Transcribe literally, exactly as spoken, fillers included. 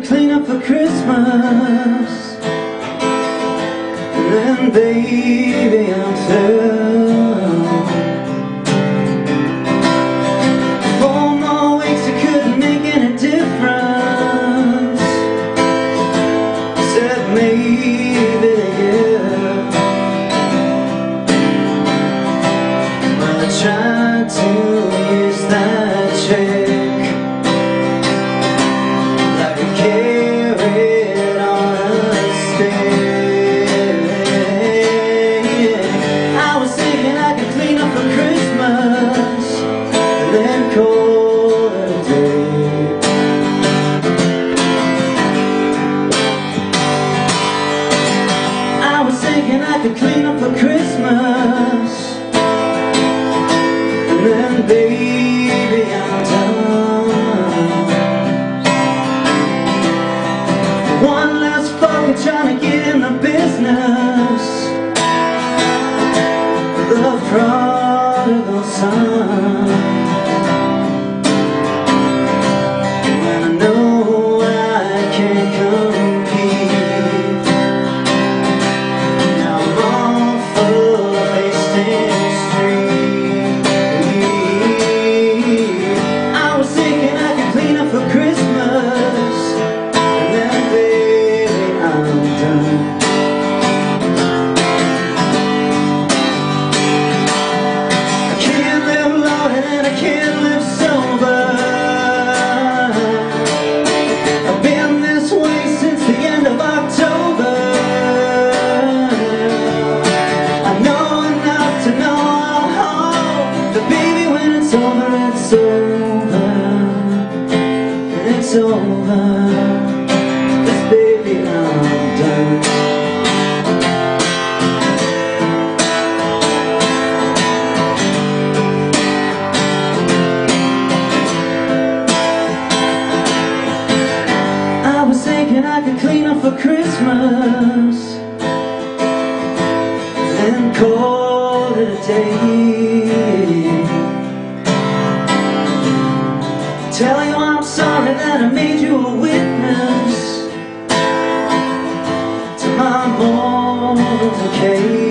could clean up for Christmas, and then baby I'm through. Four more weeks it couldn't make any difference, except maybe yeah. Well, I tried to use that trick, like a carrot on a stick. I was thinking I could clean up for Christmas, and then call it a day. I was thinking I could clean up for Christmas, and then baby I'm done. One last fucker trying to get in the business, the prodigal son. When I know I can't compete, now I'm off of Hastings Street. I was thinking I could clean up for Christmas, and then baby I'm done. I can't live loaded and I can't live sober. I've been this way since the end of October. I know enough to know I'll hold the baby when it's over, it's over, and it's over. 'Cause baby I'm done. I was thinking I could clean up for Christmas, and call it a day. Tell you I'm sorry that I made you a witness to my moral decay.